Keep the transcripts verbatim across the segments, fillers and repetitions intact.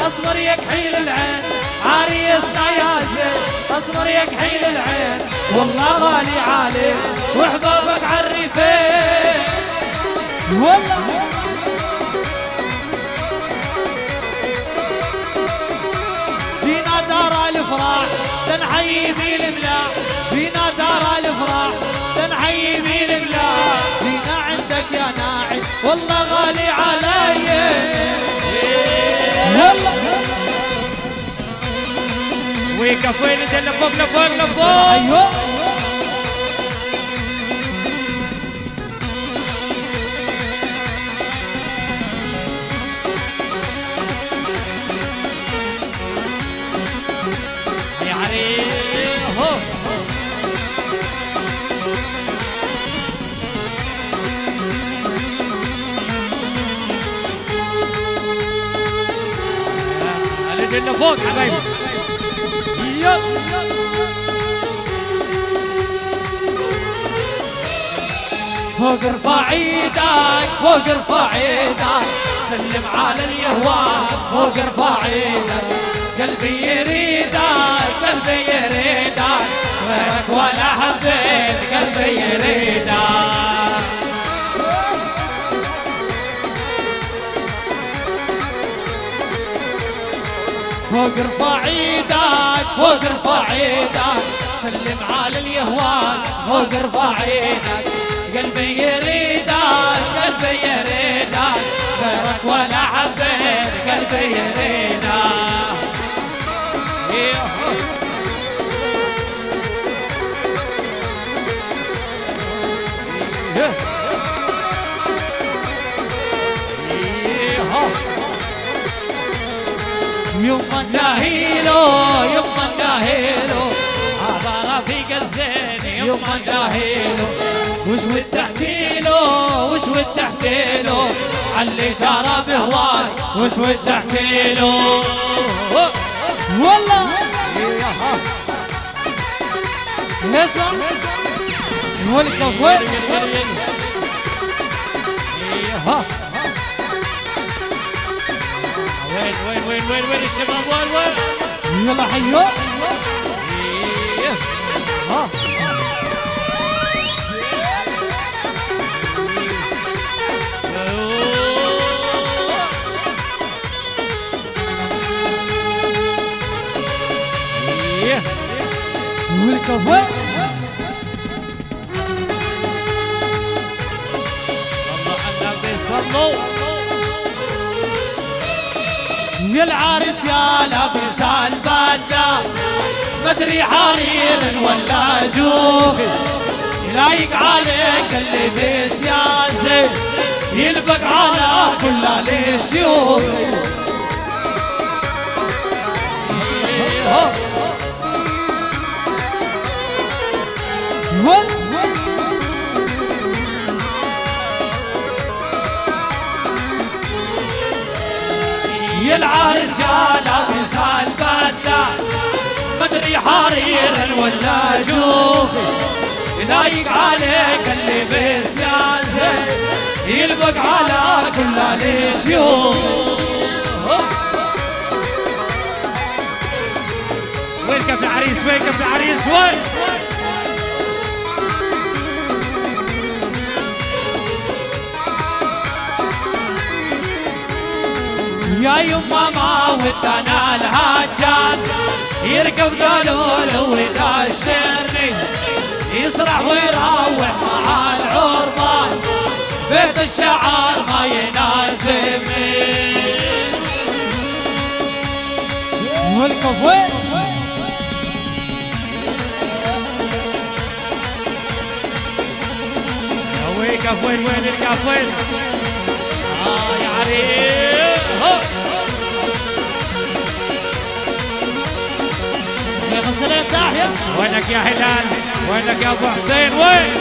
اصبر يا كحيل العين عريسنا يا زين اصبر يا كحيل العين والله غالي عليك وحبابك عالريفين والله. جينا دار الافراح تنحيي بالملاح جينا دار الافراح تنحيي بالملاح جينا عندك يا ناعي والله غالي علي والله. ويكفين انت لفوق لفوق لفوق ايوه يا علي هو اللي فوق حبايبي فوق ارفع ايدك فوق ارفع ايدك سلم على اليهوان فوق ارفع ايدك قلبي يريدك قلبي يريدك غيرك ولا حبيت قلبي يريدك فوق ارفع ايدك فوق ارفع ايدك سلم على اليهوان فوق ارفع ايدك قلبي يريدك قلبي يريدك غيرك ولا حبيت قلبي يريدك يما نداهيلو يما نداهيلو عبارة في قزين يما نداهيلو وش ودحتيلو وش ودحتيلو عاللي جرى بهواي وش ودحتيلو والله اسمع ولك وين وين وين وين وين وين الشباب وين وين يلا حيو ها ولك وين صلوا على النبي صلوا يا العرس يا لابس البدة مدري حرير ولا جوفي لايق عليك اللبس يا زين يلبق على كل الشيوخ يا العرس يا لابس البدة مدري حرير ولا جوفي لايق عليك اللبس يا زين يلبق على كل الشيوخ وين كف العريس وين كف العريس وين يا يما ما ودنا الهجان يركب قالول ويدشرني يسرح ويروح مع العربان بيت الشعر ما يناسبني والكف وين ويكف وين وين الكف وين اه يا عريس يا غسالة تحيا وينك يا هلال وينك يا ابو حسين وين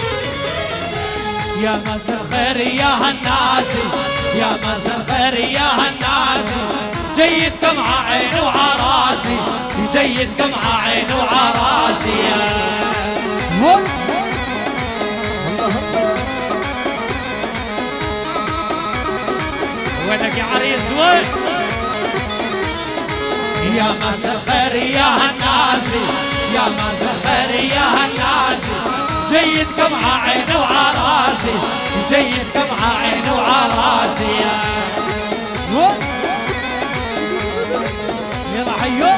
يا مساء الخير يا هالناسي يا مساء الخير يا جيدكم عين وعراسي جيدكم عين وعراسي وينك يا عريس وين؟ يا مساء الخير يا هالناسي يا مساء الخير يا هالناسي جيدكم عين وعراسي جيدكم عين وعراسي يلا حيو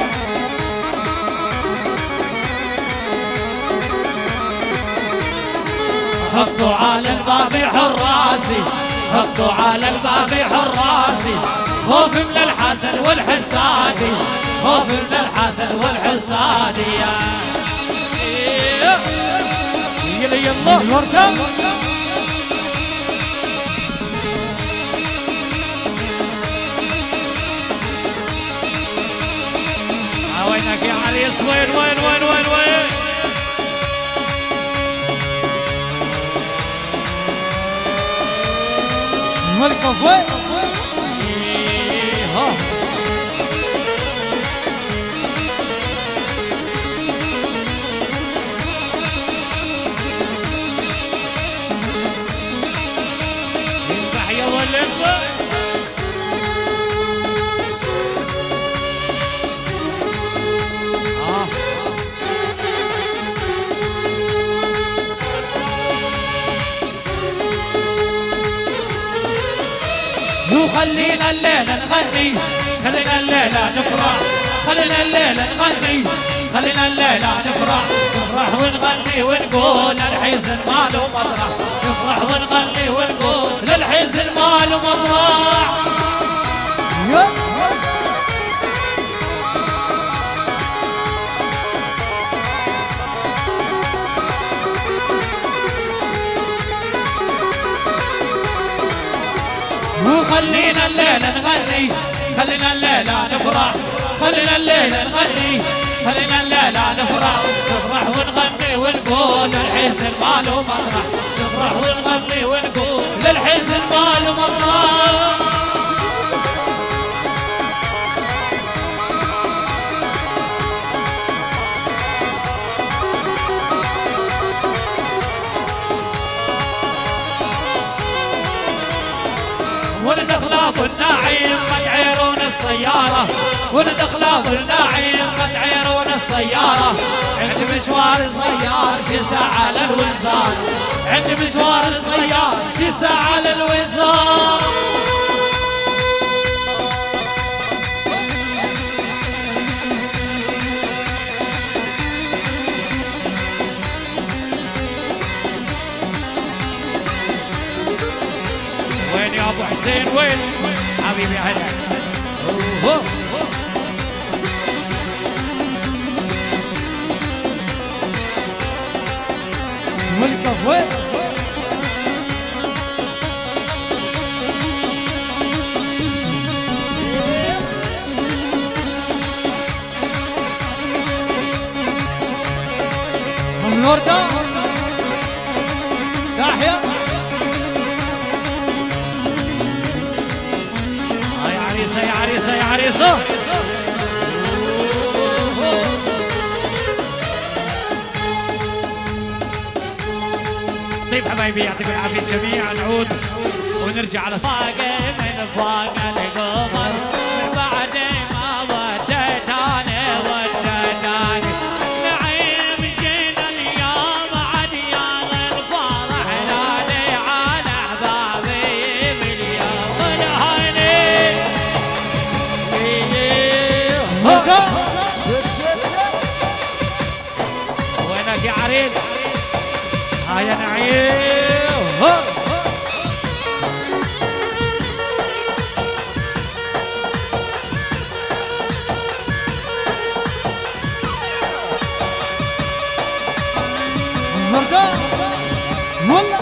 حطوا على الباب حراسي حطوا على الباب حراسي خوف من الحسن والحسادي خوف من الحسن والحسادي يلا يلا الوردة وينك يا عريس وين وين وين وين وين؟ ملكة وين؟ ها ينفع يا ولد خلينا الليلة نغني خلينا الليلة نفرح خلينا الليلة نغني خلينا الليلة نفرح نفرح ونغني ونقول الحزن ماله مطرح نفرح ونغني ونقول الحزن ماله مطرح وخلينا الليلة نغني خلينا الليلة نفرح خلينا الليلة نغني خلينا الليلة نفرح نفرح ونغني ونقول الحزن ماله مطرح نفرح ونغني ونقول للحزن ماله مطرح ولد اخلاق النعيم قد عيرون السيارة ولد اخلاق النعيم قد عيرون السيارة عندي مشوار صغير شي ساعة للوزارة عندي مشوار صغير شي ساعة للوزارة يا ابو حسين وين حبيبي هلا ملكة وين الوردة تحية يا عريسة يا عريسة طيب حبايبي يعطيكم العافية جميعا نعود ونرجع على صاقة من فوق القمر من بعد ما وديت أنا وديتاني نعيم جينا اليوم عديان الفرح نادي على أحبابي باليوم الهني وينك يا عريس هاي يا نعيم والله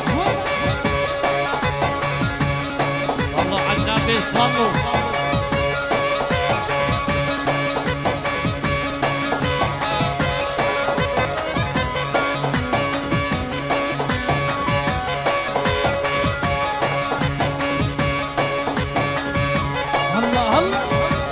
صلوا على النبي صلوا الله الله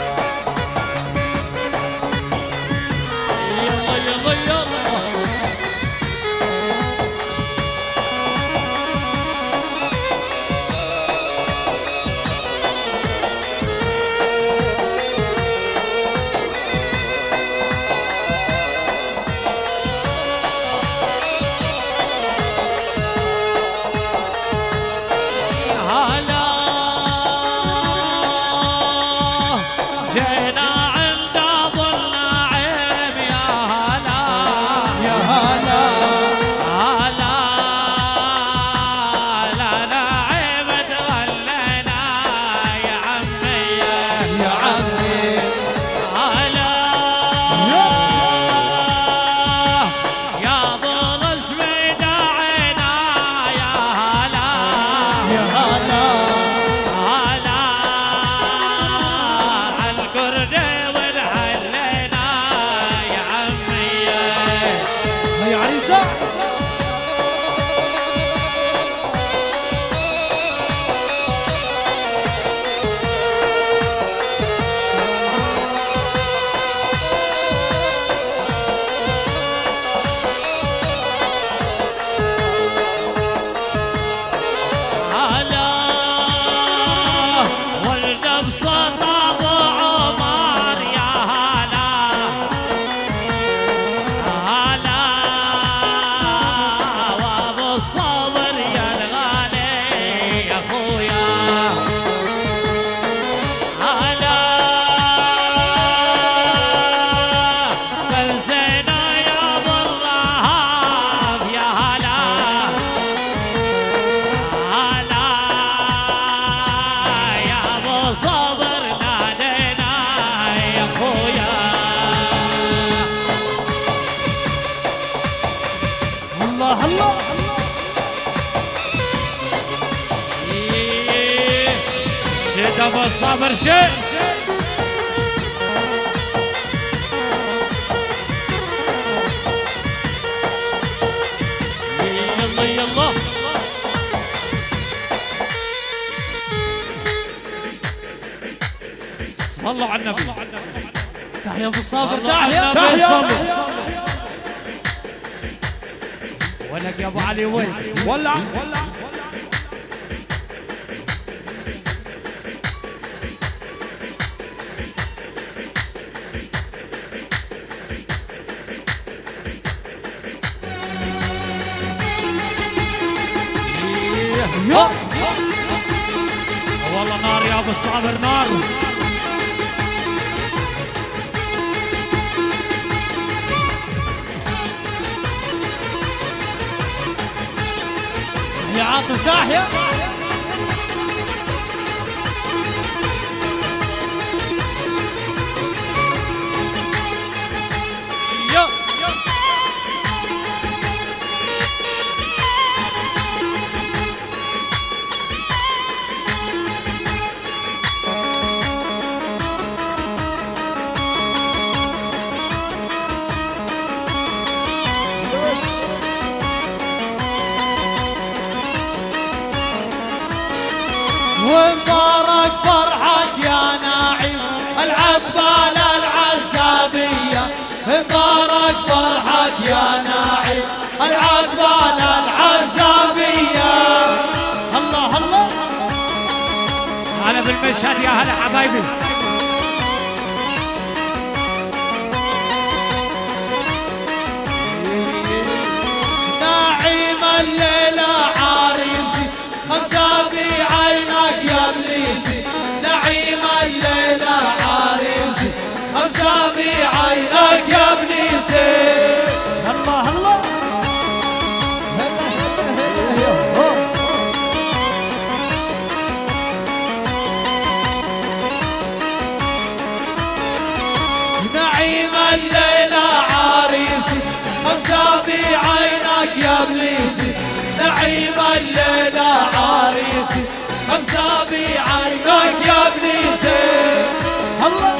صابر نادينا يا خويا. الله الله شد ابو صابر شد. يلا يلا صلوا على النبي. تحيا ابو صابر تحيا تحيا. ولك يا ابو علي وين؟ ولع ولع. والله نار يا ابو الصابر نار. يا عاطف تحيا. يا ومبارك فرحك يا ناعم العقبال العزابية. مبارك فرحك يا ناعم العقبال العزابية. الله الله هلا بالمشهد يا هلا حبايبي. ناعم الليلة عريسي خمسة بعينك يا ابليسي. نعيم الليلة عريسي خمسة بعينك يا ابليسي. الله الله نعيم الليلة عريسي خمسة بعينك يا ابليسي. نعيم الليلة عريسي خمسة بعينك يا ابليسي. الله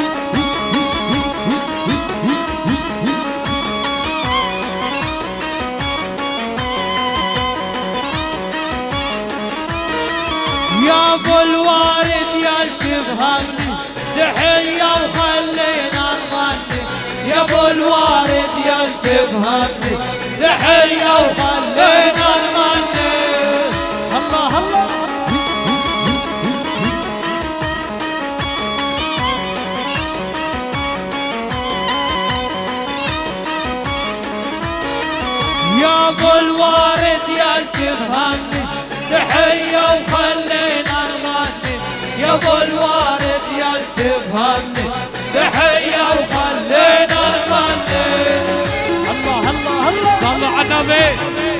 يا ابو الوارد يا تفهمني تحية وخلينا نغني. يا ابو الوارد يا تفهمني تحية وخلينا نغني. الله الله يا ابو الوارد يا تفهمني تحية وخلينا نغني. يا ابو الوارد يا تفهمني تحية وخلينا نغني. الله الله الله صلوا على النبي.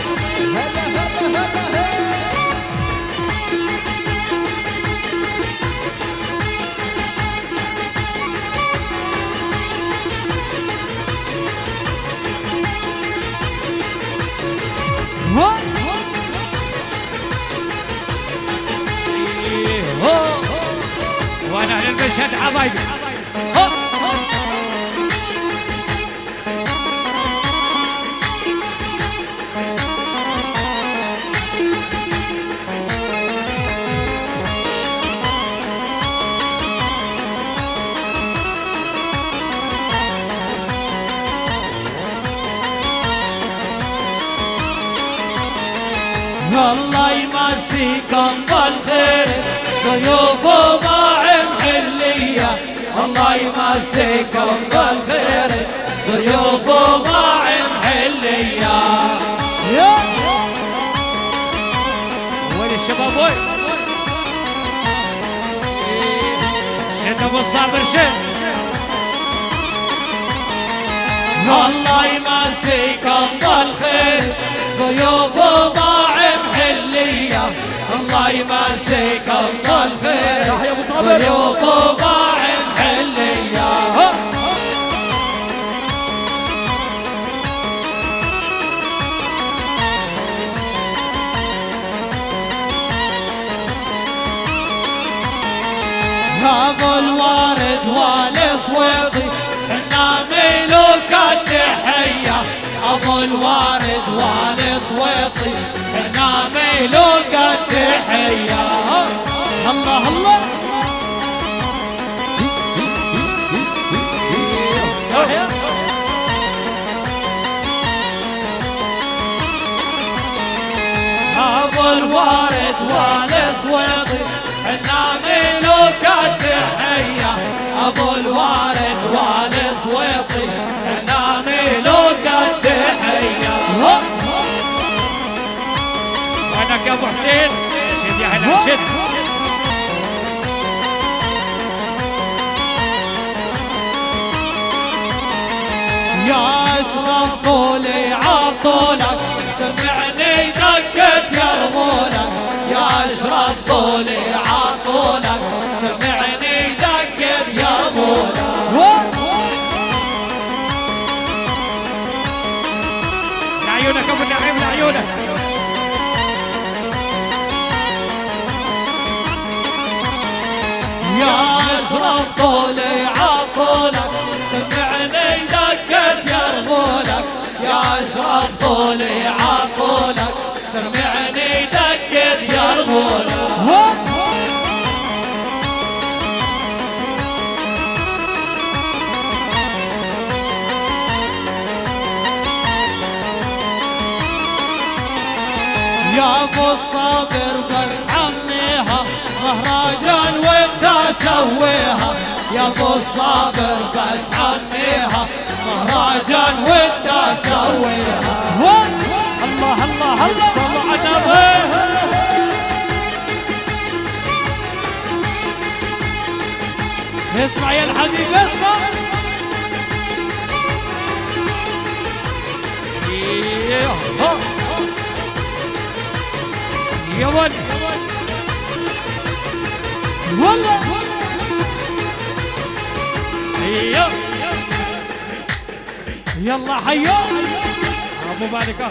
وانا على المشهد حبايبي. الله يمسيكم بالخير ضيوف وما محلية. الله يمسيكم بالخير ضيوف وما محلية. وين الشباب وين؟ شد ابو الصابر شد. الله يمسيكم بالخير ضيوف وما محلية. الله الله يمسيك افضل خير يا ابو طابر ضيوف وباعم حلية ابو الوارد والصويطي حنا ملوك التحية ابو الوارد والصويطي حنا ملوك التحية الله الله ابو الوارد والصويطي حنا ملوك التحية ابو الوارد والصويطي حنا ملوك التحية وينك يا ابو حسين شد يا هلا شد يا اشرف طولي عطولك سمعني دقة يرمولك يا اشرف طولي عطولك سمعني دقة يرمولك لعيونك ابو النعيم لعيونك يا اشرف طولي عطولك سمعني دقة يرمولك يا اشرف طولي عطولك سمعني دقة يرمولك يا ابو الصابر بس حميها مهرجان وانت سويها يا ابو الصابر بس حميها مهرجان وانت سويها الله الله الله صلوا على النبي اسمع يا الحبيب اسمع يا ولد والله ايوه يلا حيو ابو مالك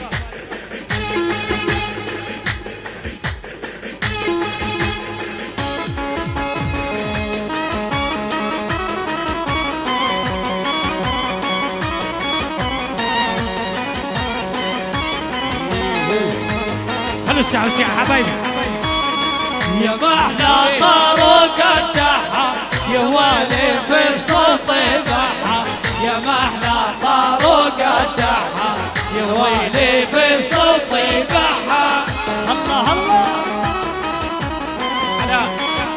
خلوا الساعة والساعة حبايبي يا محلى طارق الدحى يا والي في صوت بحى يا محلى طارق الدحى يا ويلي في صوت بحى الله الله على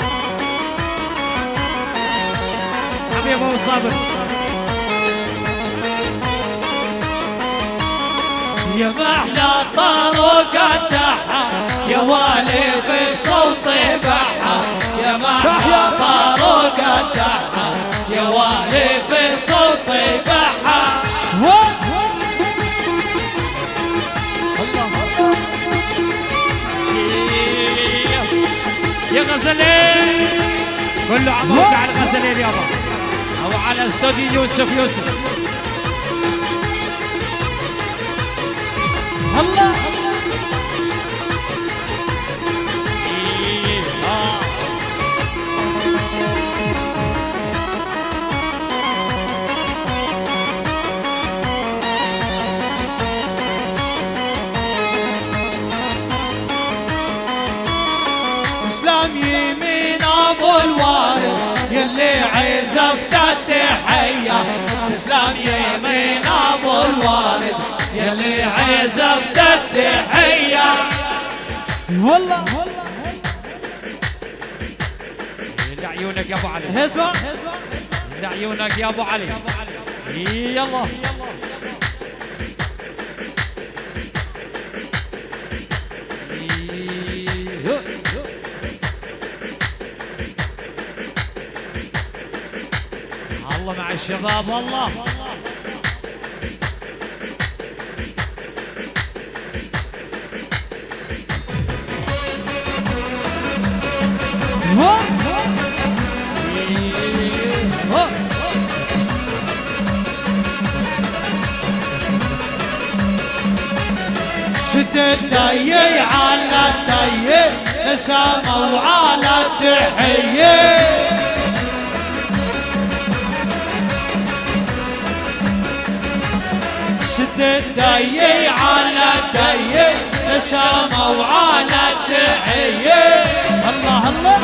حبيبي ابو صابر يا محلى طارق الدحى يا والي في صوت بحى يا محلى طارق الدحى يا والي في صوت بحى يا غزلين كله عمود على الغزلين يابا او على استوديو يوسف يوسف الله تسلم يمين ابو الوارد يلي عزفت التحية تسلم يمين ابو الوارد يلي عزفت التحية والله لعيونك يا ابو علي اسمع لعيونك يا ابو علي يلا الله مع الشباب والله نسامة وعلى التحية شد الدي على الدي نسامة وعلى التحية الله الله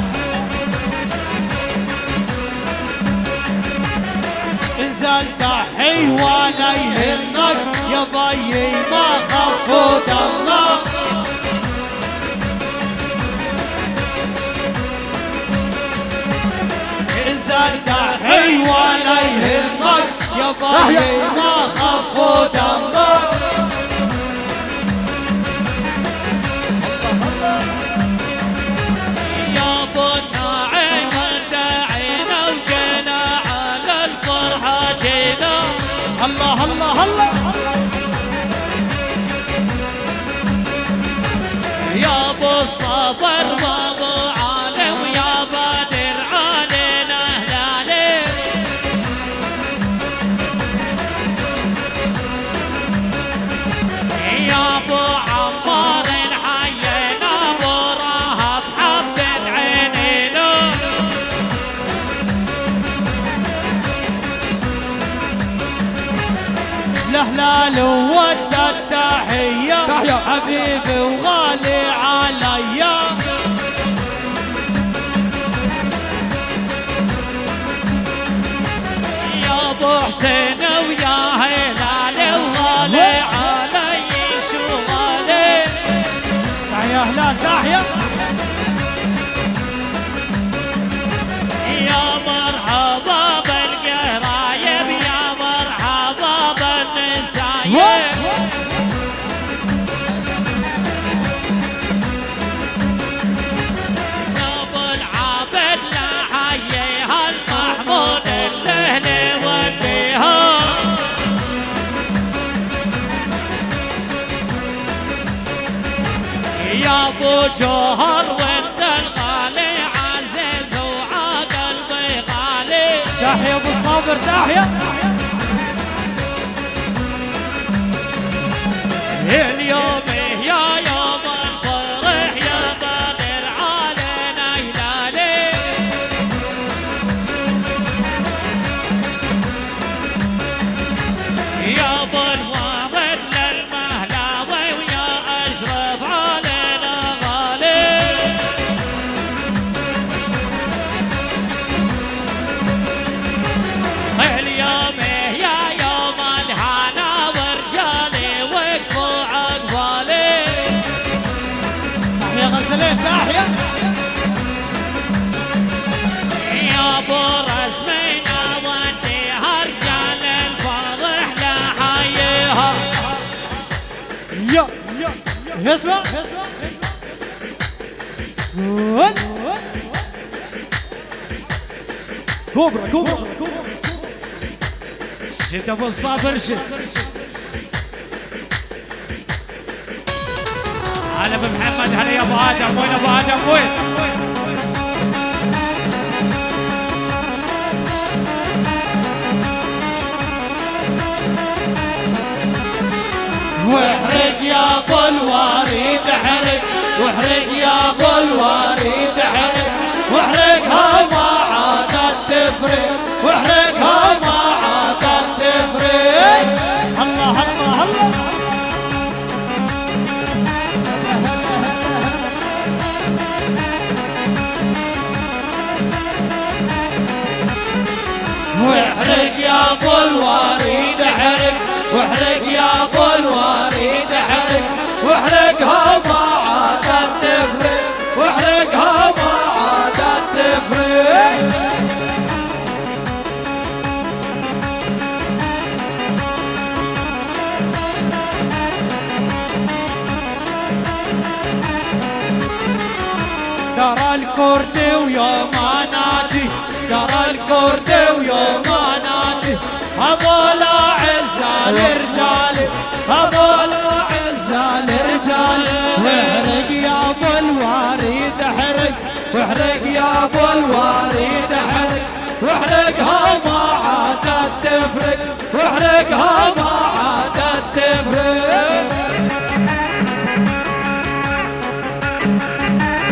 انزل تحي ولا يهمك يا ضيي ما خفوا دمك انزل تحي ولا يهمك يا ضيي ما خفوا دمك يا بنا عين دعينا وجينا على الفرحة جينا الله الله الله يا ابو الصبر بابو عالم يا بدر علينا هلالي يا ابو عمار حيينا ابو رهب حبة عينينا الهلال ودى التحية حبيبي وغالي عليا يا ابو حسين ويا هلالي وغالي علي شو غالي تحية هلال تحية يا مرحبا بالقرايب يا مرحبا بالنسايب يا ابو العابد لا حييها المحمود اللهلي وديها يا ابو جوهر وانت الغالي عزيز وعقلبي غالي تحية ابو الصابر تحية اليوم يا يوم الفرح يا بدر علينا هلالي يا ابو الواحد للمهلاوي ويا اشرف علينا غالي اليوم يا يوم الهنا ورجالي وقفوا عقبالي تحية غزلين تحية يا ابو رسمينا وديها رجال الفرح لحييها يا يا اسمع كوبرا كوبرا شد ابو الصابر شد هلا بمحمد هلا يا ابو ادم وين ابو ادم وين واحرق يا ابو الوريد احرق واحرق يا ابو الوريد احرق واحرقها ما عادت تفرق واحرقها ما عادت تفرق الله الله الله واحرق يا ابو الوريد احرق واحرق يا ابو الوريد احرق واحرقها ما عادت تفرق واحرقها ما عادت تفرق ترى الكرد ويوم نادي ترى الكرد ويوم نادي هذول عزال رجال هذول عزال رجال واحرق يا ابو الوريد احرق واحرق يا ابو الوريد احرق واحرقها ما عادت تفرق واحرقها ما عادت تفرق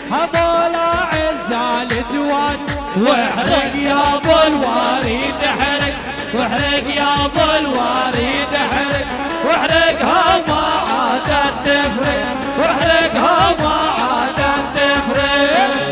هذول عزة الجواد واحرق يا ابو الوريد احرق واحرق يا ابو الوريد احرق واحرقها ما عادت تفرق واحرقها ما عادت تفرق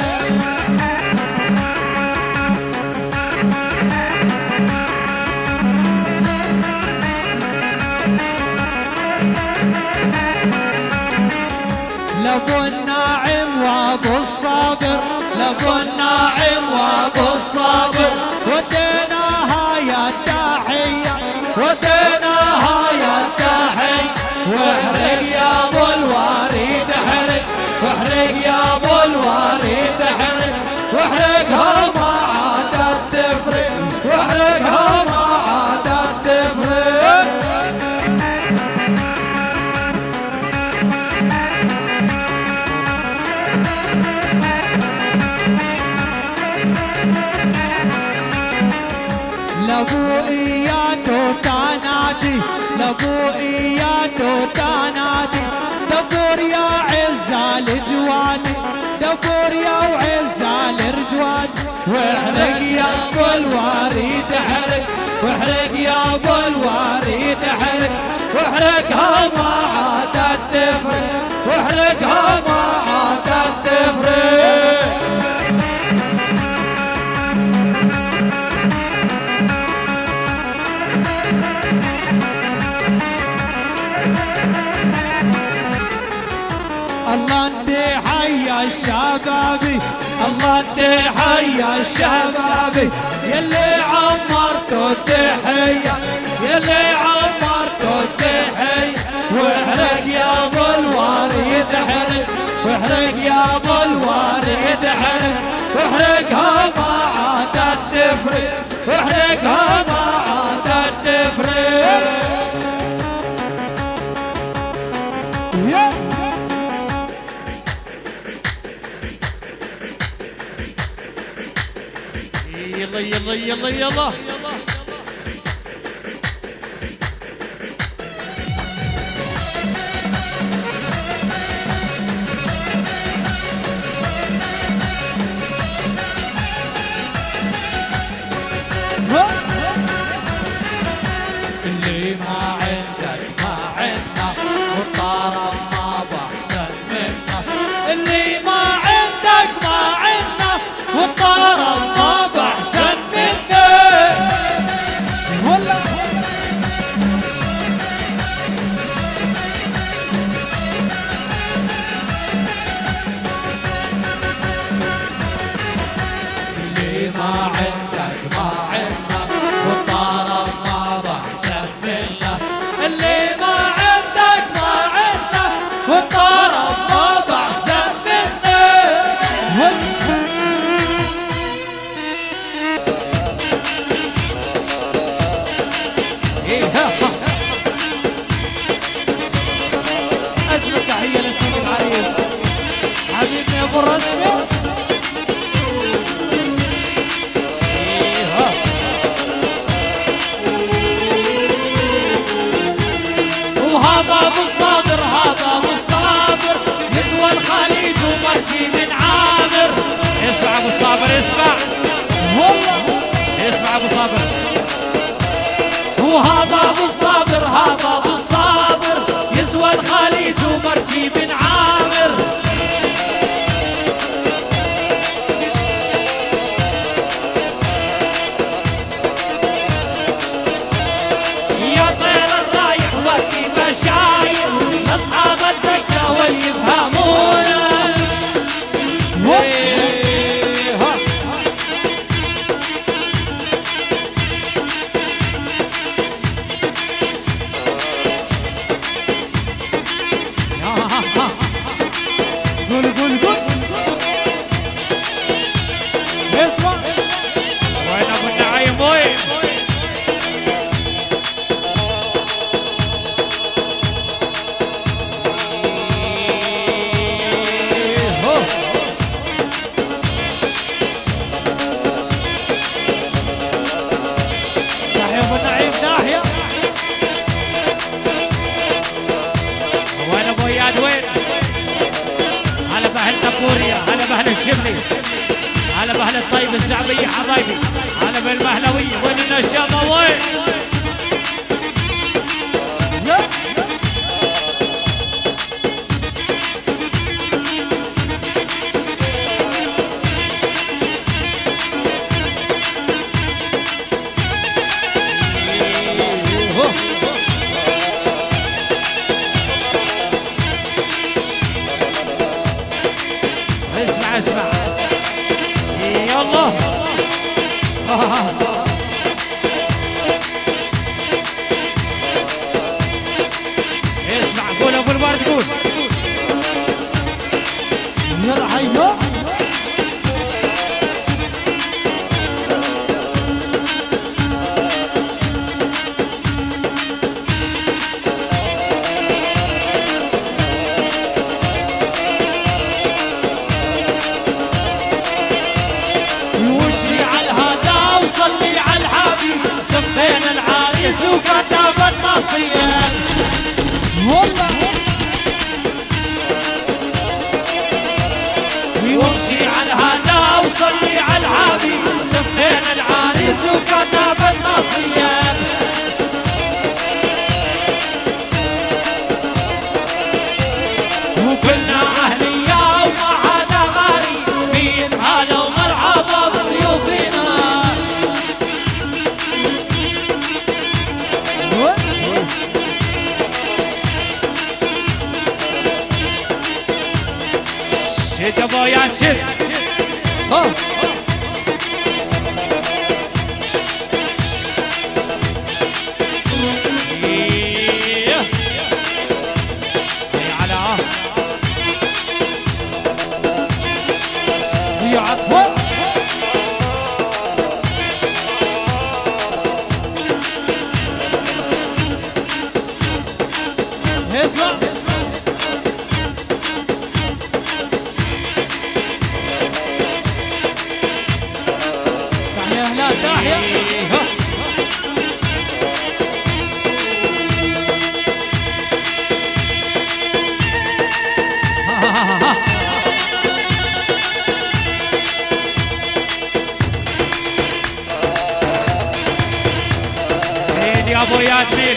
لابو الناعم وابو الصابر لابو الناعم وابو الصابر وديناها يا التحية وديناها يا التحية واحرق يا ابو الوريد احرق واحرق يا ابو الوريد احرق واحرقها ما عادت تفرق واحرقها ما عادت تفرق لابو اياتو تنادي لابو اياتو تنادي دبور يا عزة الجواد دبور يا وعزة الرجواد واحرق يا ابو الوريد احرق واحرق يا ابو الوريد احرق واحرقها ما عادت تفرق واحرقها ما عادت تفرق الله انت حيا الشبابي الله انت حيا الشبابي يلي عمرتوا التحية يلي عمرتوا التحية واحرق يا ابو الوريد احرق واحرق يا ابو الوريد احرق واحرقها ما عادت تفرق واحرقها ما عادت تفرق يلا يلا يلا يلا اللي ما عندك ما عندنا والطرب ما بحسن منا اللي ما عندك ما عندنا والطرب ما بحسن منا والله اللي ما عندك ما عندنا والطرب ما بحسن منا اللي ما عندك ما عندنا والطرب ما بحسن منا أجمل تحية لسيد العريس حبيبنا يا ابو الرسمي وهذا ابو الصابر هذا ابو الصابر يسوى الخليج ومرجي من عامر اسمع ابو الصابر اسمع والله اسمع ابو صابر وهذا ابو الصابر هذا ابو الصابر يسوى الخليج ومرجي من عامر يا طير الرايح وقتي مشاير اصحاب الدكه واللي يفهمونا قول قول قول اسمع وين ابو النعيم وين باهل الشبلي، على باهل الطيب الزعبيه حبايبي، على بالمهلويه وين النشامه وين؟ اسمع اسمع يلا اسمع قول ابو الورد قول يلا حيو صلي على الحبيب زفينا العريس وكتب النصية والله وامشي على الهدى وصلي على الحبيب زفينا العريس وكتب النصية وكلنا أهلية وما حدا غريب مين هلا ومرحبا بضيوفنا شد يا بويات شد ها على يا عطوة اسمع تحية هنا تحية يا ابو ياسمين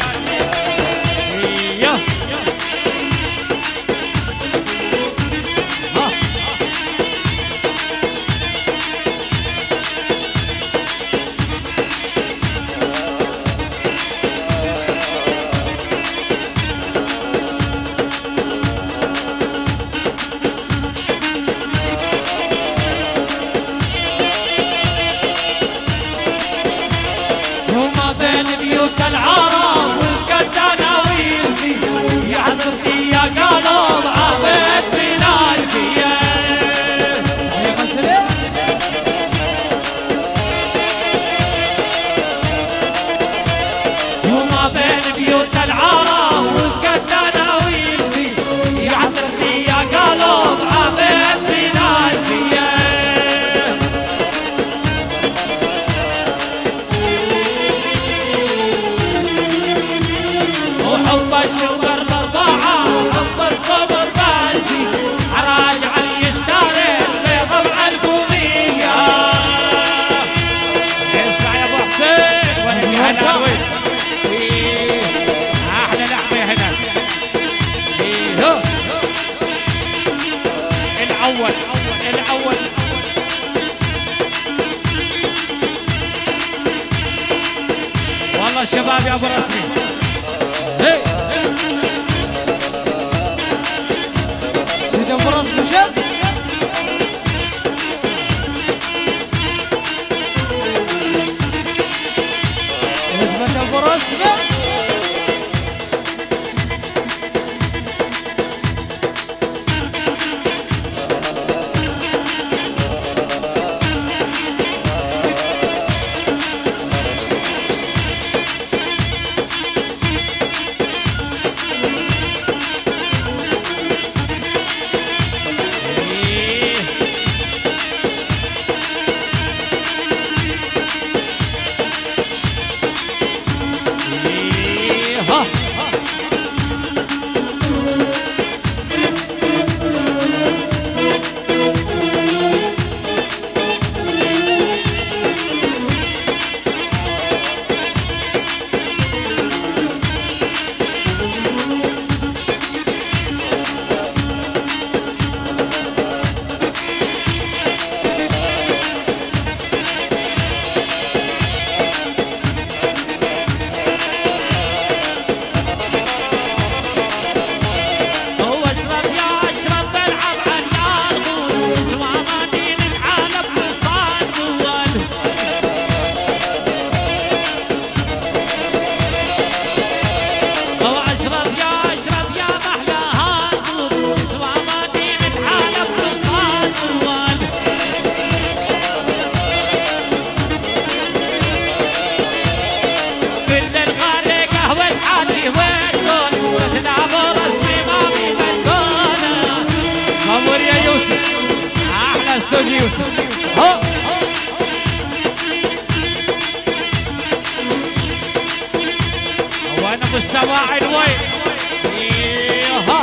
وما بين بيوت العرب والكتاناويل في يحسبني يا قلب عافيت من الفيه يا مسلم وما بين بيوت العرب والكتاناويل في يحسبني يا قلب عافيت من الفيه وحب الشكر بالضاعة وحب الصبر بقلبي راجع يشتري البيض بألف ومية اسمع يا ابو حسين ولك هلاوي احلى لحمة هنا الاول الاول والله الشباب يا ابو رسمي سيدي ابو راس مشاب نسبة ابو راس استوديو يوسف. ها وانا ابو السواعد وين؟ ها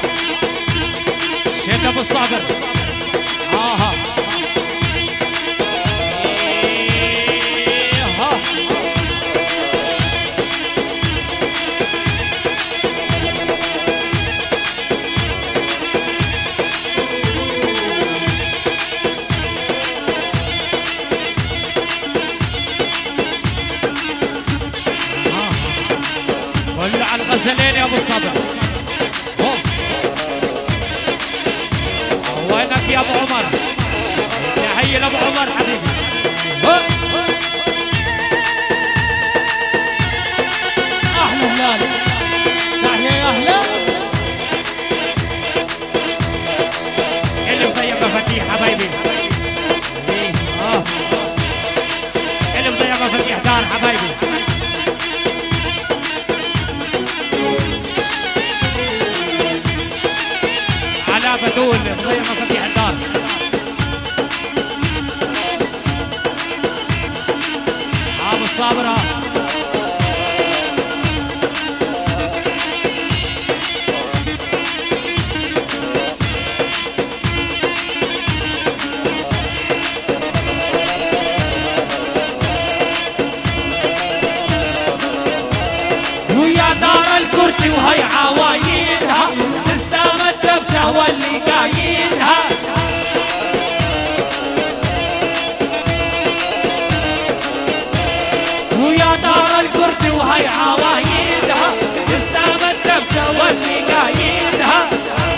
شد ابو الصابر. اها ها ولع على الغزلين يا ابو الصبر. وينك يا ابو عمر؟ تحيه لابو عمر حبيبي. احلى هلال تحية يا اهلا. اللي مضيع مفاتيح حبايبي. اه اللي مضيع مفاتيح دار حبايبي. على بدول مضيع مفاتيح الدار. ابو الصابره ويا دار الكرتي وهي عوايدها تستمد بجه واللي قايدها. ويا دار الكرتي وهي عوايدها تستمد بجه واللي قايدها.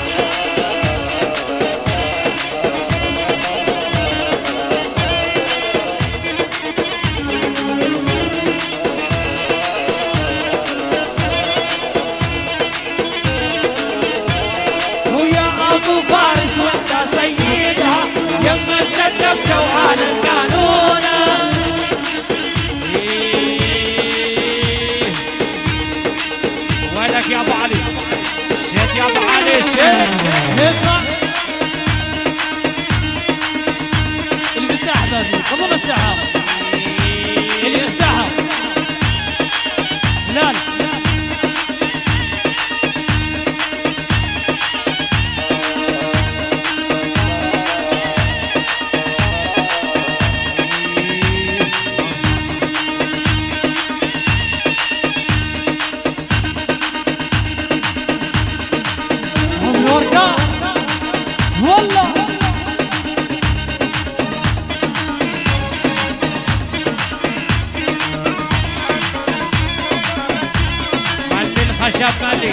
ابو فارس وانت سيدها يما الشدة بجوعان القانون. وينك يا ابو علي؟ شد يا ابو علي شد. اسمع اللي بالساحة بابي قبل الساحة اللي بالساحة هلال. والله مالي الخشب مالي.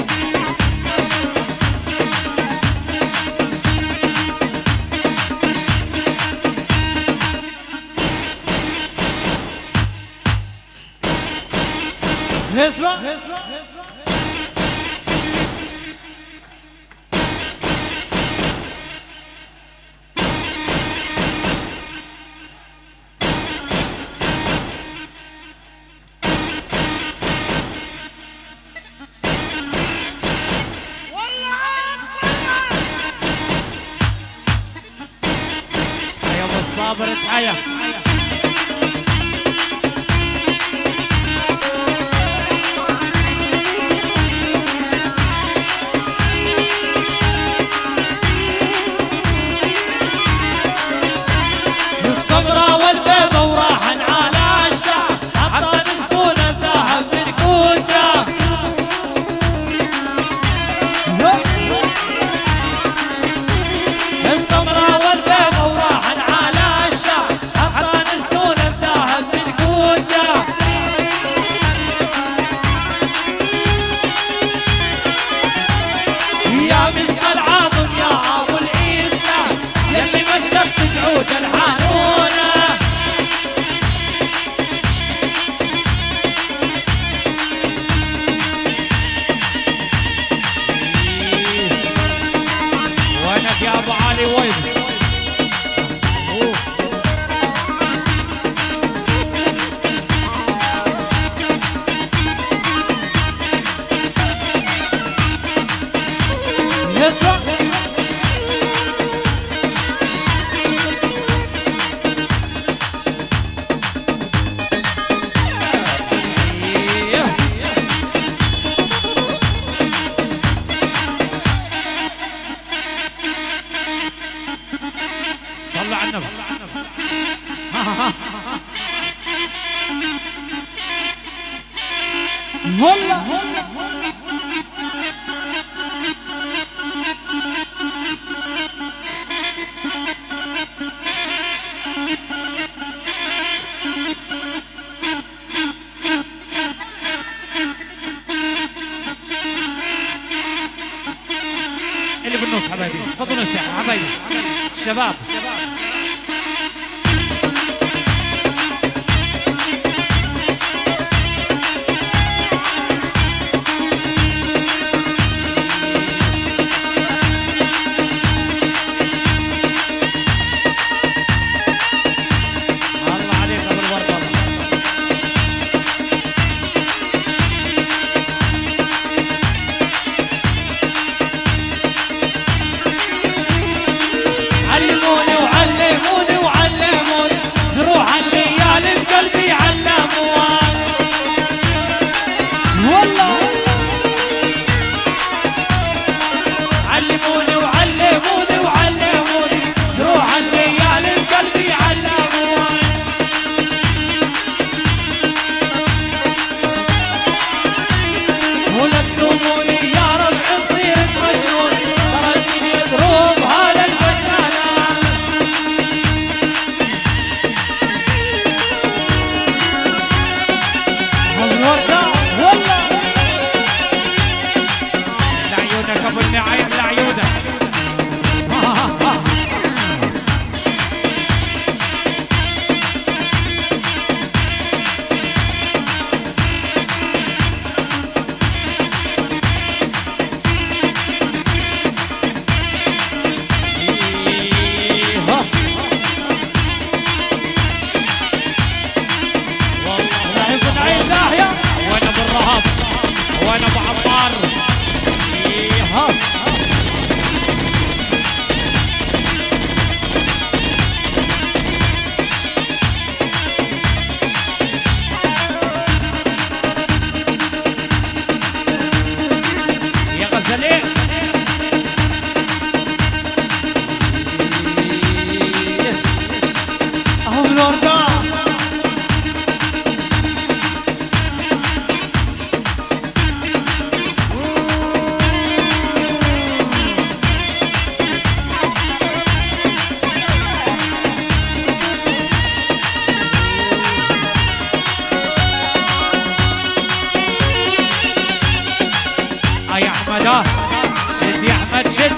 اسمع يا ابو الصابر تحيا. الصبرة والبيضة وراحن على الشعب حتى نسطون الذهب من كوتا. الصبرة والبيضة وراحن على الشعب على النبي. والله اللي بالنص حبايبي تفضلوا الساحه حبايبي الشباب. شد يا احمد شد.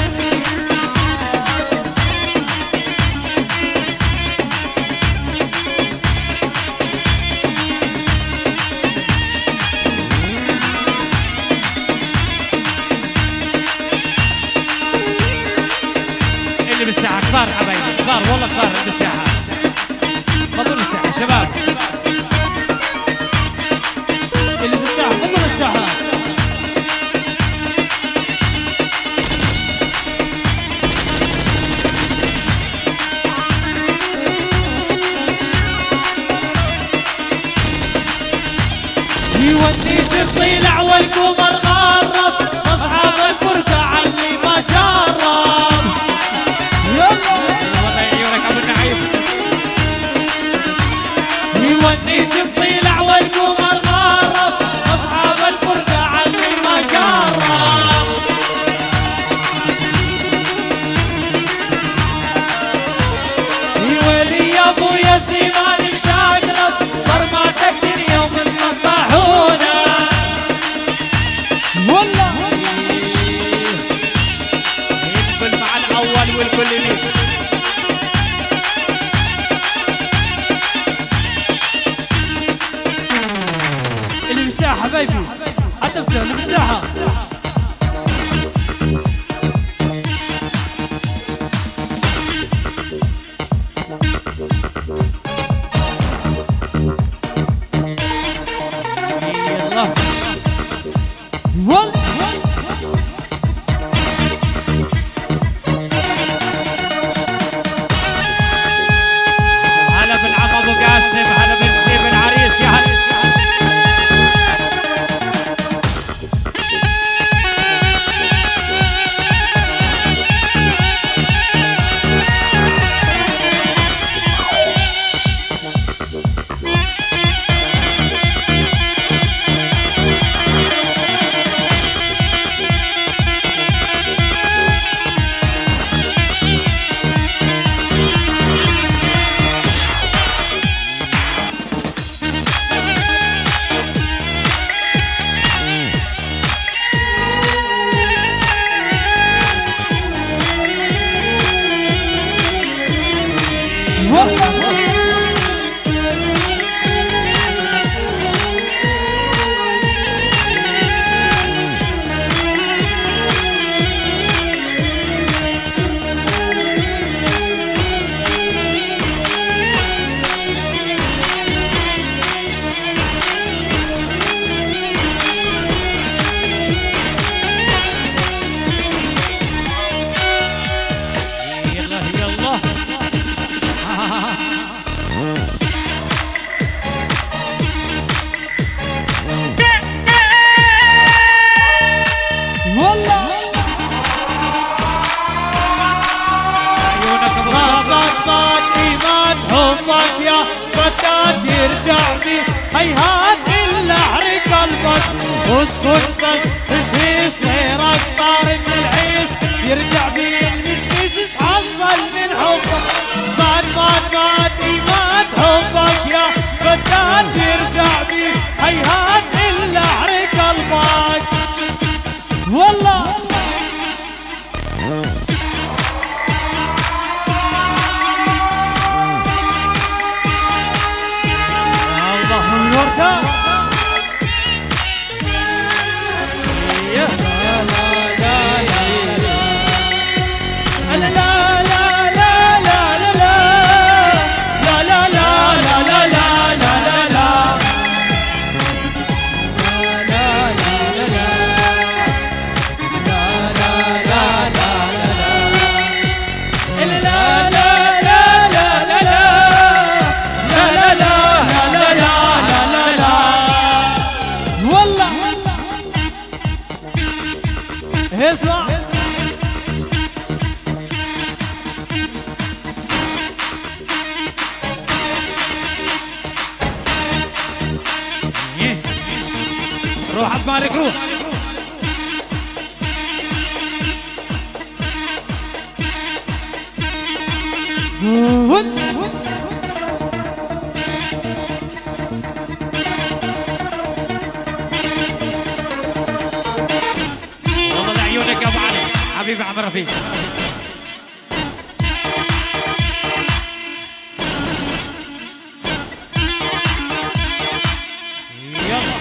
اللي بالساحه كثار حبايبي كثار والله كثار اللي بالساحه. فضلوا الساحه شباب اللي بالساحه فضلوا الساحه. يوديك الطيلع والقمر غرب اصحاب الفرقه علي ما جرب. يلا والله يعيونك ابو النعيم. يوديك الطيلع والقمر غرب اصحاب الفرقه علي ما جرب. ويلي يا ابويا سيمان مشاقلب مرماتك دنيا ومن الطاحونه. والله الكل مع الاول والكل ليه. اللي بالساحه حبايبي عتبته اللي بالساحه. هلا بالعم ابو قاسم هلا بنسيب العريس يا هلا. يرجع بي هيهات الا احرق قلبك اسكت بس تشهيش غيرك طار من العيش يرجع بي المشمش ايش حصل من حبك مات مات مات ايمات حبك يا فتات يرجع بي هيهات الا احرق قلبك والله اسمع روح عبد مالك روح يا ابو علي حبيبي عم رفيق يلا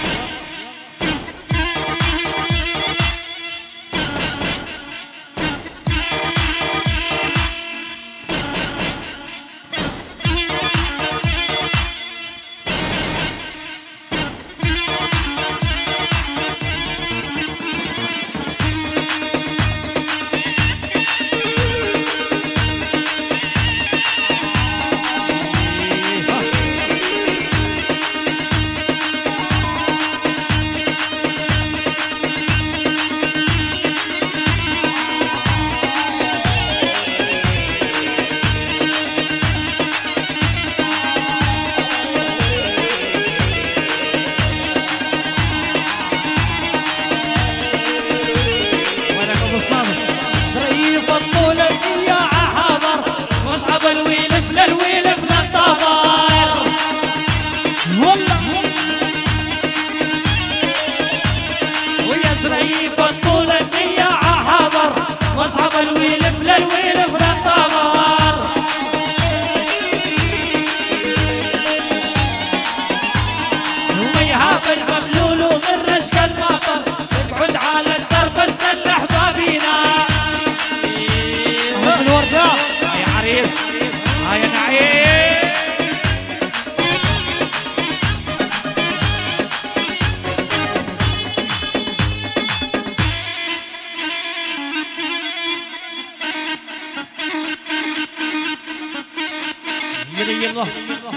يلا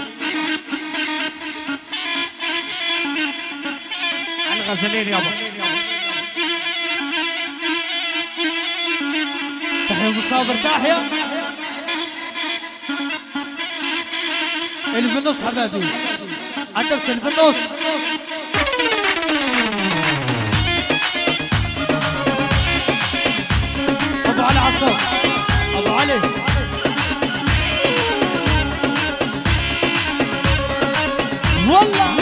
على الغزلين يابا تحية مصابر تحية اللي بالنص حبايبي عندك اللي بالنص ابو علي عصام ابو علي والله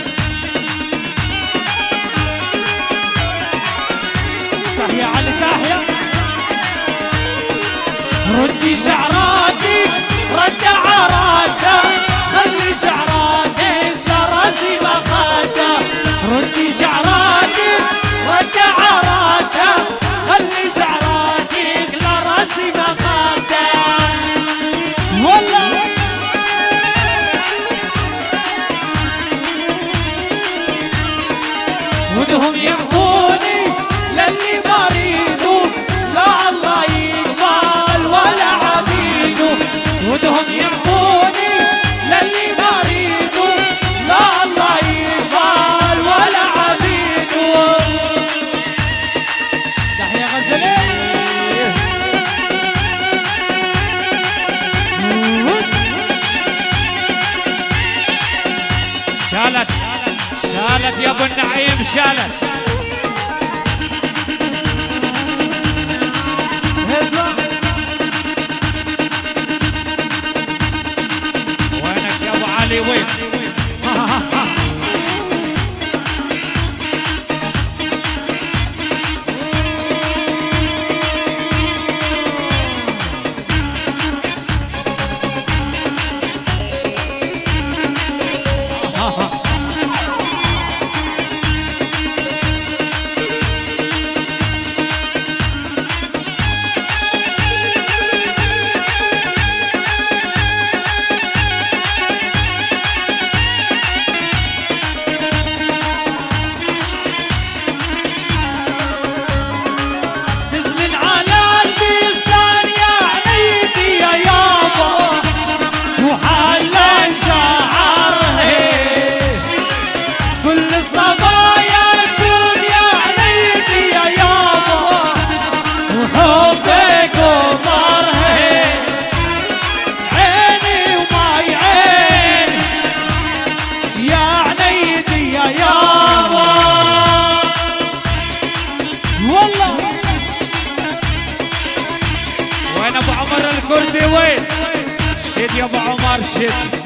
تحية علي تحية ردي شعراتك رد عراته خلي شعراتك لراسي ما خاته ردي شعراتك رد عراته خلي شعراتك لراسي ما خاته والله ودهم يبقوني للي مريضو لا الله يقبل ولا عبيدو ودهم يبقوني للي مريضو لا الله يقبل ولا عبيدو تحية غزلة شالت شالت يا ابو النعيم شالت اسمع وينك يا ابو علي وين الكردي وين شد يا ابو عمر شد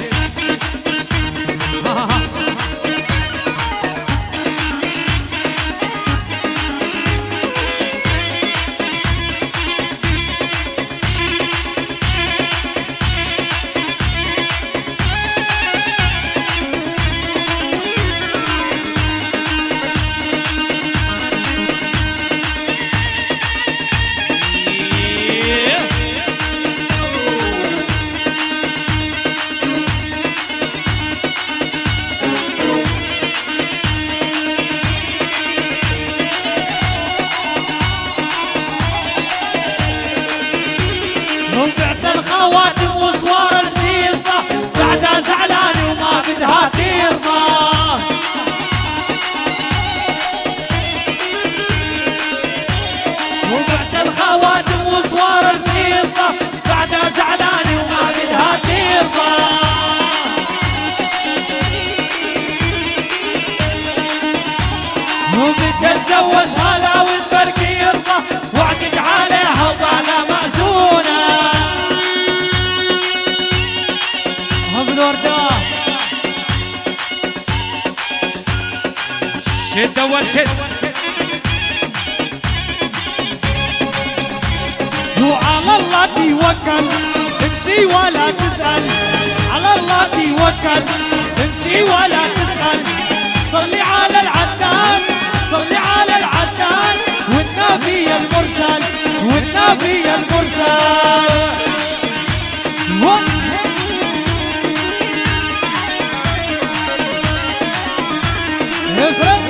وبعت الخواتم وصور الفيضة بعدها زعلان وما بدها ترضى وبعت الخواتم وصور الفيضة بعدها زعلان وما بدها ترضى وبدي اتجوزها لو البرق يرضى واعقد عليها وبعلى مأذونة شد اول شد وعلى الله توكل امشي ولا تسأل على الله توكل امشي ولا تسأل صلي على العداد صلي على العداد والنبي المرسل والنبي المرسل افرد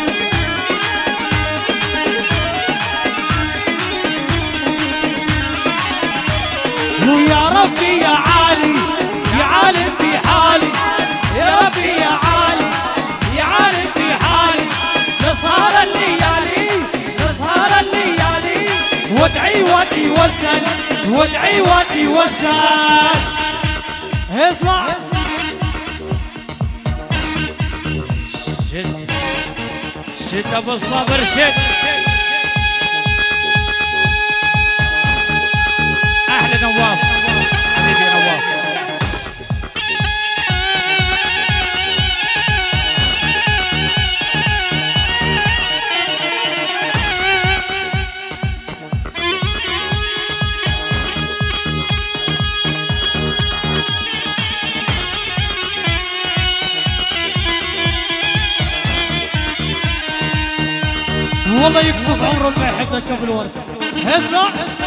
ويا ربي يا عالي يا عالم بحالي يا ربي يا عالي يا عالم بحالي نصار الليالي نصار الليالي وادعي وتوسل وادعي وتوسل اسمع شد شد ابو الصبر شد اهلا نواف حبيبي نواف والله يقصف عمره ما يحبك قبل ورد. اسمع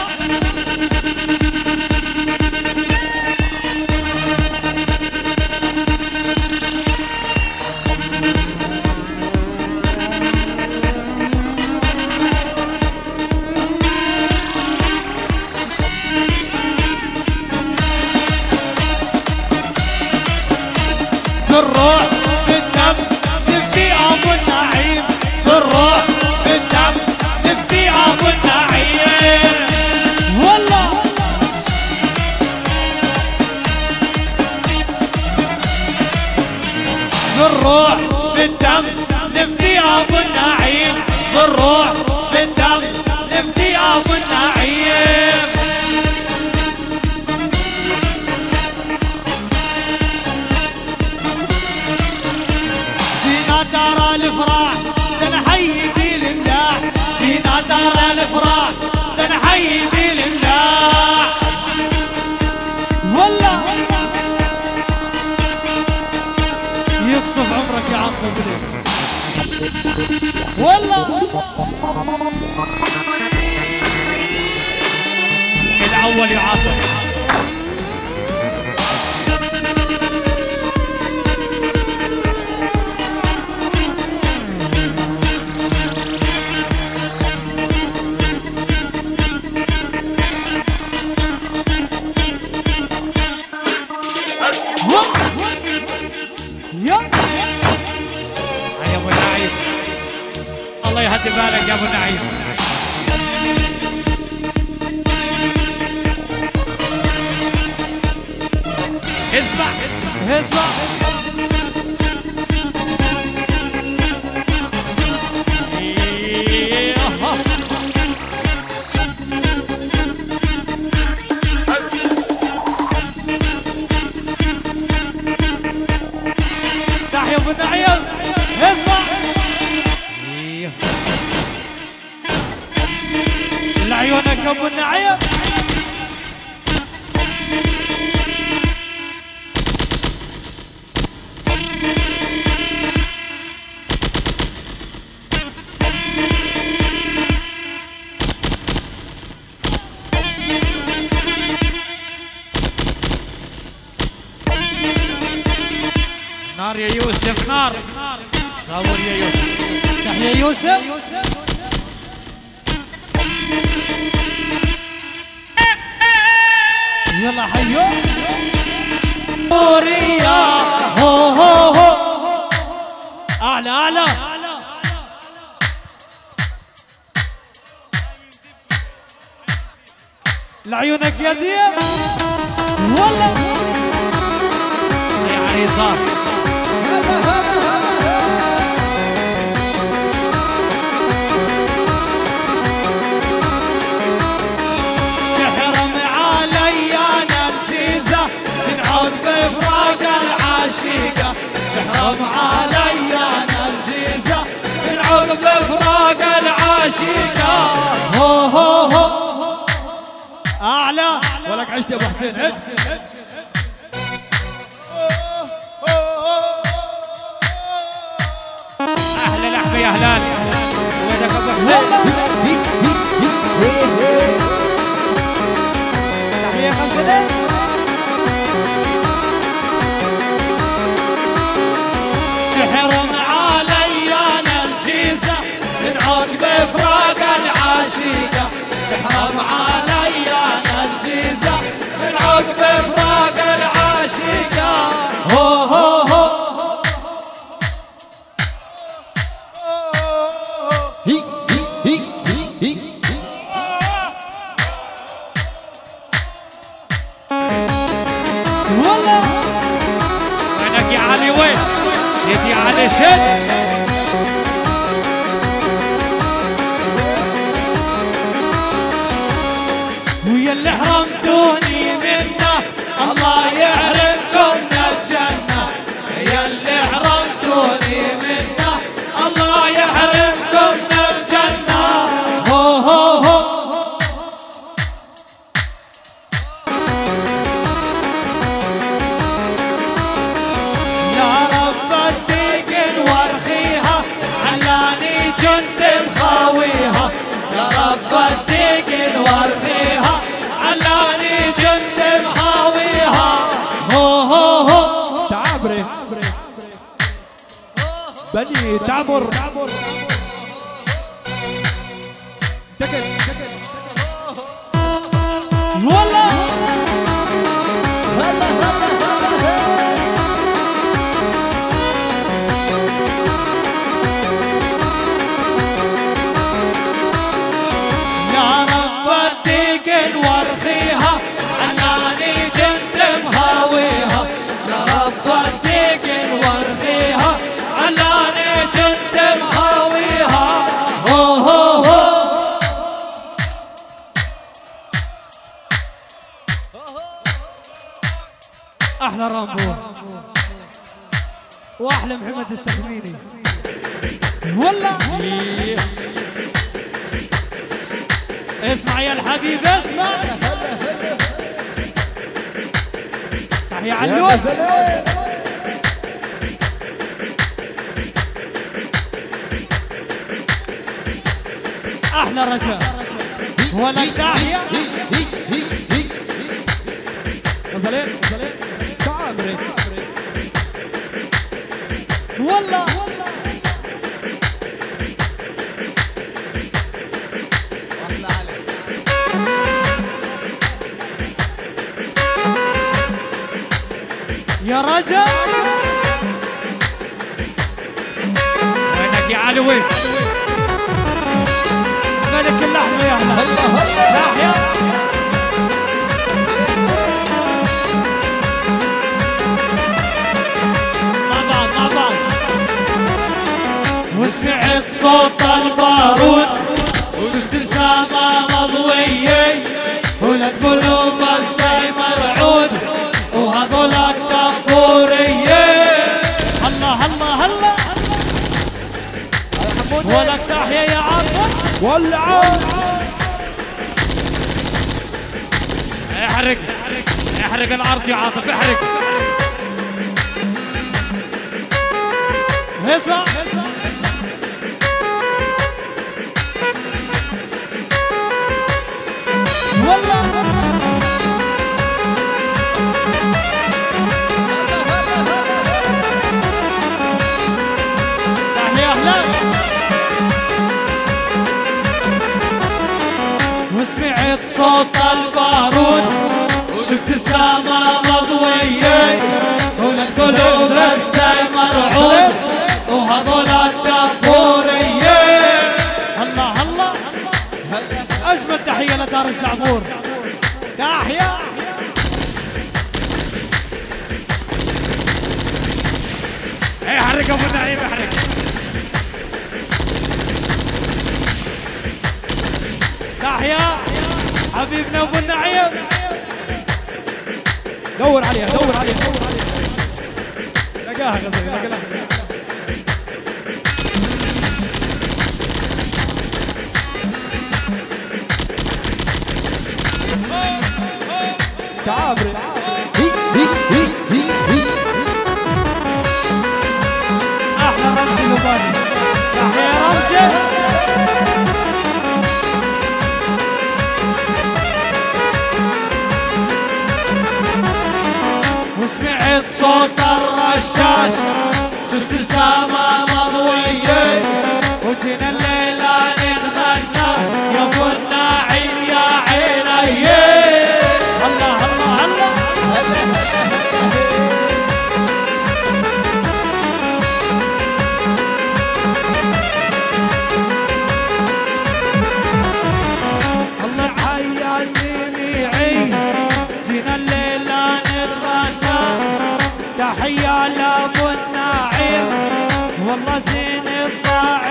بالروح بالدم نفدي ابو النعيم، بالروح بالدم نفدي ابو النعيم. والله بالروح بالدم نفدي ابو النعيم، بالروح بالدم نفدي ابو النعيم. دار الافراح تنحيي بالملاح، جينا دار الافراح تنحيي بالملاح. والله يقصف عمرك يا عقب والله الاول يا عاطف. يا ابو النعيم الله يهدي بالك يا ابو النعيم. اسمع اسمع تحيا ابو النعيم. اسمع لعيونك ابو النعيم. نار يا يوسف نار. صور يا يوسف. تحيا يوسف. يلا حيو موريا هو هو هو اعلى اعلى لعيونك يا ديب. والله يا عريصات تحرم علي انا الجيزه من عقب فراق العاشقه. هو هو هو اعلى ولك عشت يا ابو حسين. عد اهلا لحمه يا هلال. وينك ابو حسين؟ تحيه خمسه. تحرم علي انا الجيزه من عقب فراق العاشقه. تحرم علي انا الجيزه من عقب فراق العاشقه. هو هو هو هي هي هي والله وينك يا علي؟ وين سيدي علي شد؟ ويا اللي حرمتوني منه الله يحرمكم من الجنة. يا اللي حرمتوني منه الله يحرمكم من الجنة. هو هو هو يا رب الديقن وارخيها علاني جند مخاوي. رب الديك وارخيها علاني جند مهاويها. هو هو هو تعابري بني تعمر تكل والله هلا هلا هلا يا رب الديك وارخيها علاني جند مهاويها. يا رب الديك وارخيها علاني جند مهاويها. هو هو هو احلى رامبو واحلى محمد السخميني والله. اسمع يا الحبيب اسمع تحية علوش احلى رجاء ولا تحية غزلين غزلين تعابري والله. يا رجل وينك يا علوي؟ ملك اللحمة يا هلا هلا مع بعض مع بعض. وسمعت صوت البارود وشفت سما مضوية ولد قلوب السي مرعود وهذول الدبورية. هلا هلا هلا ولك تحية يا عاطف ولعوا احرق احرق الارض يا عاطف احرق. اسمع والله تحية أهلا. وسمعت صوت البارود وشفت السما مضوية والقلوب لسه مرعود وهذول الدبورية. هلا هلا أجمل تحية لدار الزعبور تحية. احرق ابو النعيم احرق. تحية حبيبنا ابو النعيم. دور عليها دور عليها دور عليها لقاها غزلين لقاها. تعابري احلى رمزي لباني تحية يا رمزي. وسمعت صوت الرشاش شفت السما مضوية وجينا الليلة نتغنى يا ابو الناعم يا عيني. هلا هلا هلا الله حيا الميميعي جينا الليلة نتغنى تحية لابو الناعم والله زين الطاعم.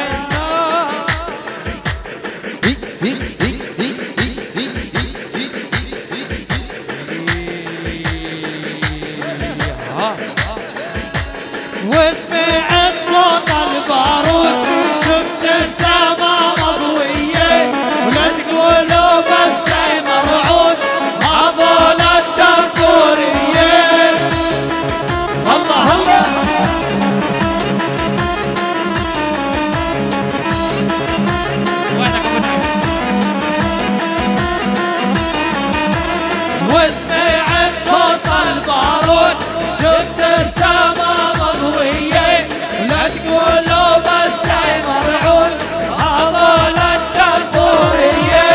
شفت السما مضوية لا تقولوا بس مرعون هذول الدبورية.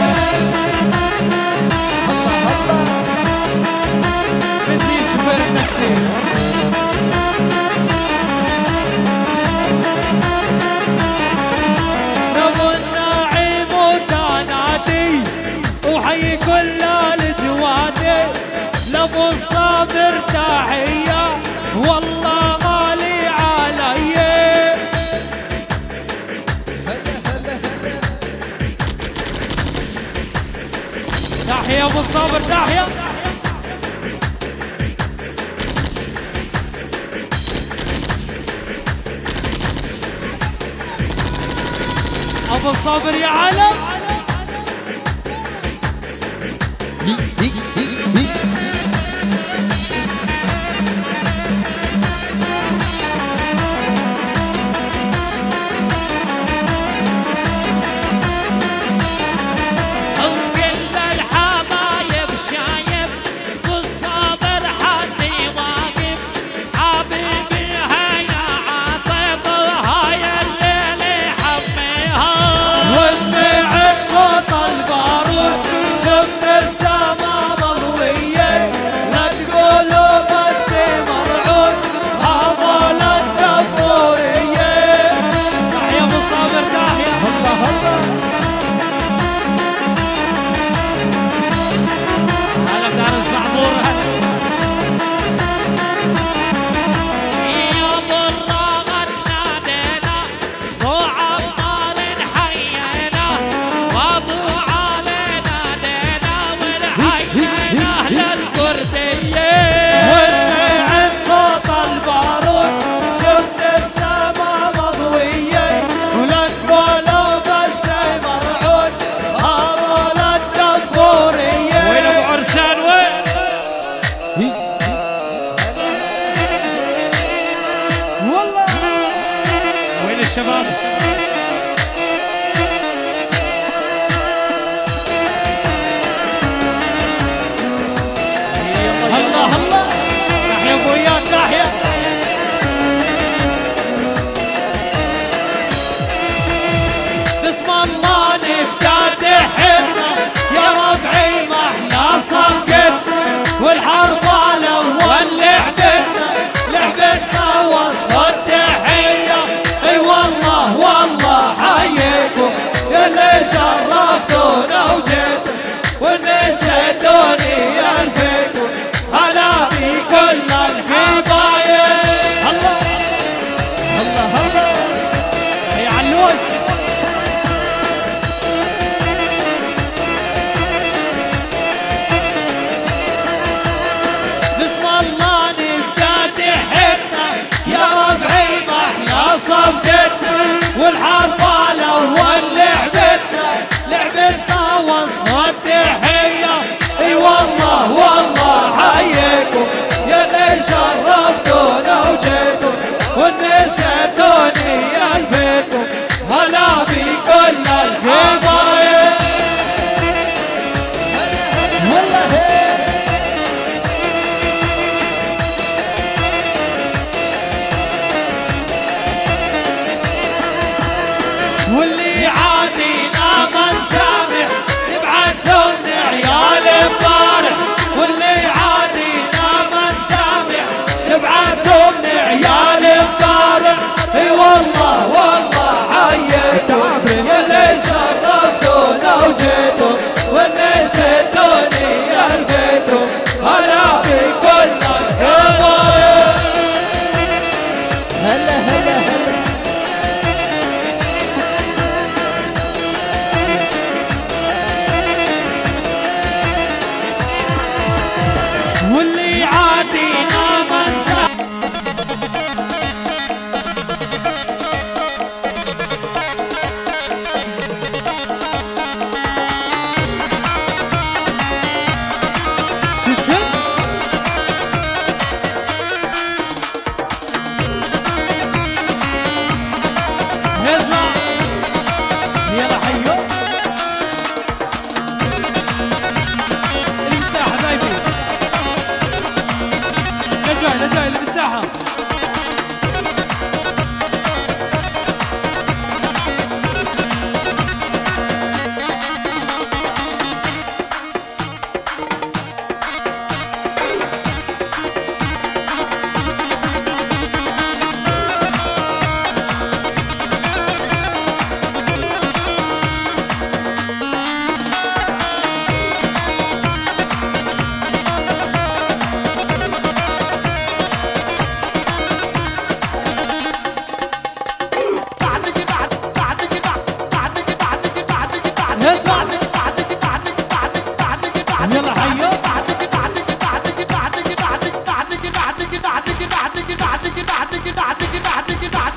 الله الله بدي شوفر التكسير نبو النعيم وتنادي وحي كل الجوادي لابو الصابر تحية والله غالي علي. تحية ابو الصابر تحية. ابو الصابر يا علم. الشباب الله الله تحيا ابو اياد تحيا. بسم الله نبدا تحبنا يا ربعي ما احلى صفقتنا والحرب الاول لعبتنا لعبتنا وصف التحيه. اي والله والله حييكم يا اللي شرفتونا وجيتوا ونسيتوني الفكم هلا بكل الحبايب. الله الله الله يا علوش. بسم الله نبدا تحبنا يا ربعي ما احلى صفقتنا والحرب الاول لعبتنا لعبتنا وصف التحيه. اي والله والله حييكم يا اللي شرفتونا وجيتوا ونسيتوني الفكم هلا بكل الحبايب. والله واللي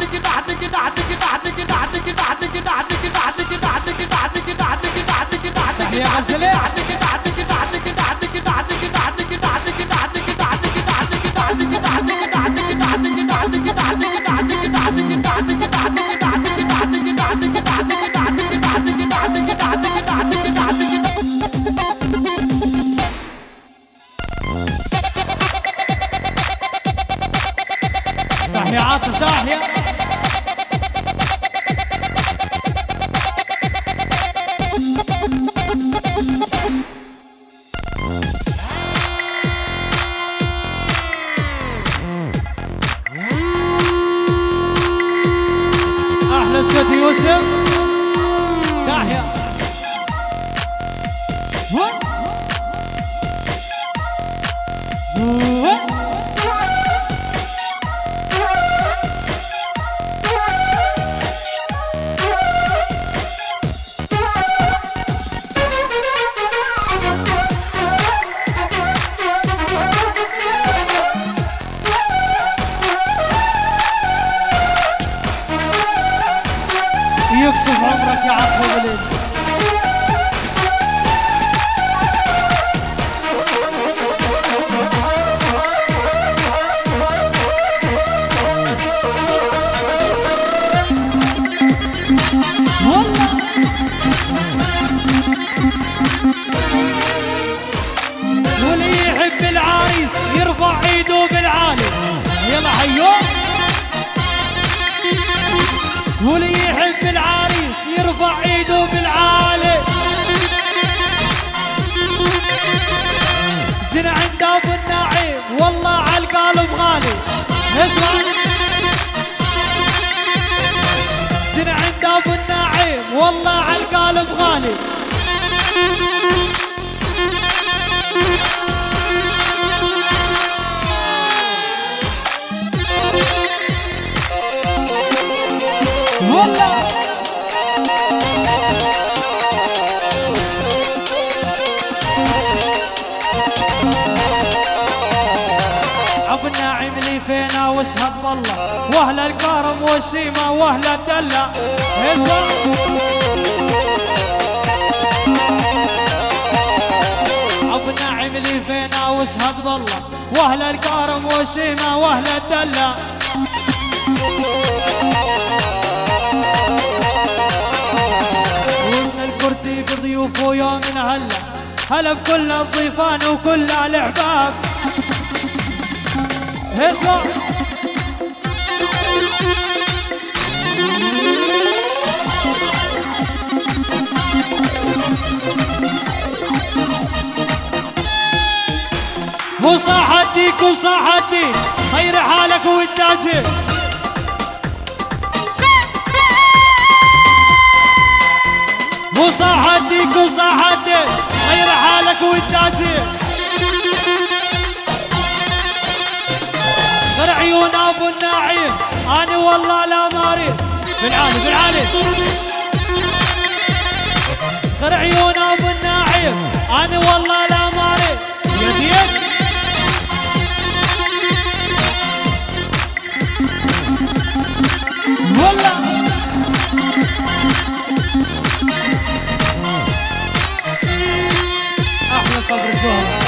تحية غزلة تحية عاطف تحية أحلى السيد يوسف تحية يكسف عمرك يا عطف بليل واللي يحب العريس يرفع ايده بالعالي يلا حيو واللي يحب العريس يرفع ايده بالعالي جينا عند ابو النعيم والله عالقالب غالي اسمع جينا عند ابو النعيم والله عالقالب غالي والله ابو الناعم اللي فينا واشهد بالله واهل الكرم والشيمه واهل الدله اسمع ابو الناعم اللي فينا واشهد بالله واهل الكرم والشيمه واهل الدله ومن الكرتي بضيوفه يوم هلا هلا بكل الضيفان وكل الاحباب اسمع وصاح الديك وصاح الديك خير حالك والتاجر وصاح الديك وصاح الديك خير حالك والتاجر غير عيون ابو النعيم انا والله لا ماري بالعالي بالعالي غير عيون ابو النعيم انا والله لا ماري يديك والله احلى صبر الجوهر